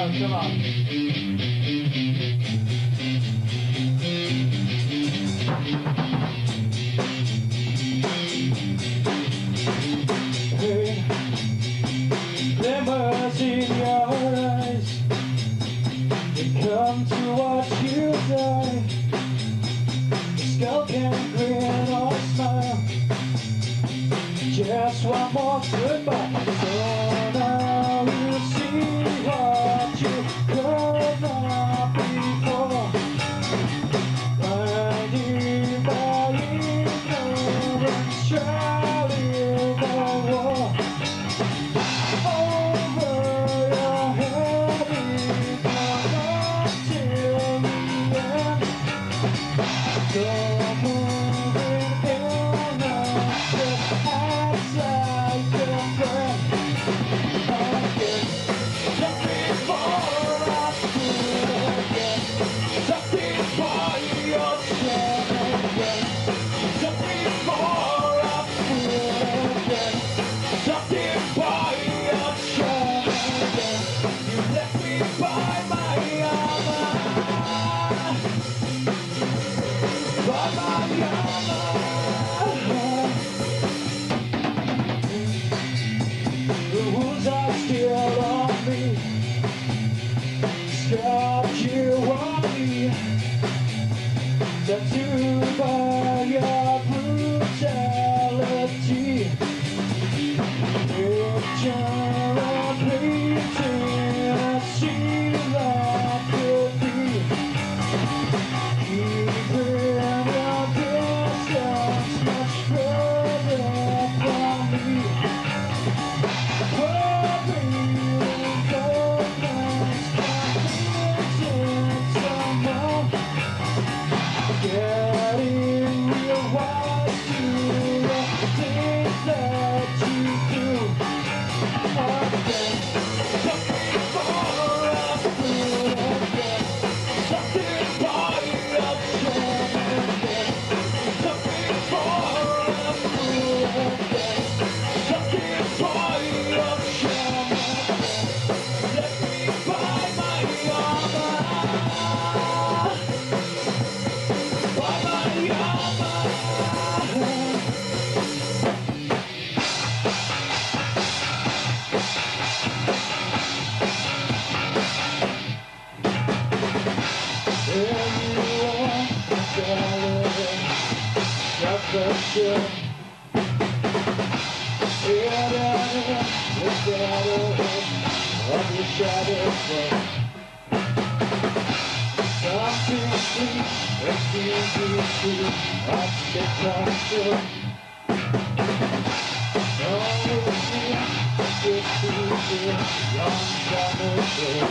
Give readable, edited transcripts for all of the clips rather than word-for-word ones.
on, come on. Hey, glimmers in your eyes, they come to watch you die. The skull can grin or smile, just one more goodbye. So now you see what you could not before. Blinded by ignorance, shrouded by war. Over your head it goes on till the end. So moving in just as I can friend. I guess just before I could again, something for your chance again. Just before I could again, something for your chance again. You left me by my armor, by my armor. The wounds are still on me, scarred you on me, tattooed by your brutality. Picture a painting I see that could be. Keeping your distance much further from me. Getting real wise to the things that you do. Again, something for us to again, something for your chance again, something for us to again, something for your chance again. Let me buy my armor, buy my armor. Pressure, the shadow of your shadow flow. Something sweet, a easy sweet, I stick control. Only me, just easy, long time ago.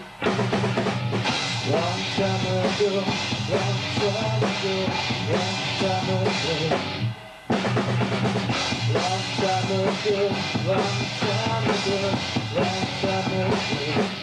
Long time ago, long time ago, long time ago. Long time ago, long time ago, long time ago.